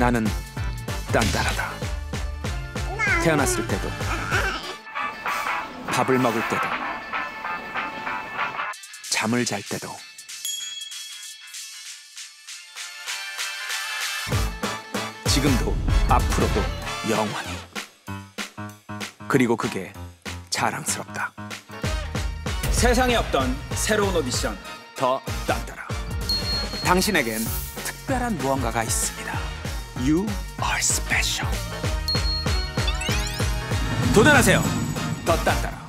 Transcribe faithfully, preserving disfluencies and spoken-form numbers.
나는 딴따라다. 태어났을 때도, 밥을 먹을 때도, 잠을 잘 때도, 지금도 앞으로도 영원히. 그리고 그게 자랑스럽다. 세상에 없던 새로운 오디션, 더 딴따라. 당신에겐 특별한 무언가가 있습니다. You are special. 도전하세요. 더 딴따라.